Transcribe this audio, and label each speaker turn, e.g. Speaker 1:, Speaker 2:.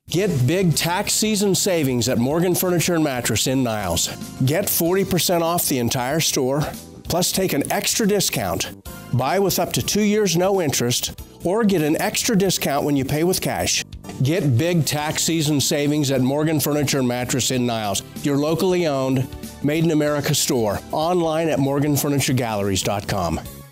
Speaker 1: Get big tax season savings at Morgan Furniture and Mattress in Niles. Get 40% off the entire store, plus take an extra discount. Buy with up to 2 years no interest, or get an extra discount when you pay with cash. Get big tax season savings at Morgan Furniture and Mattress in Niles, your locally owned, Made in America store, online at morganfurnituregalleries.com.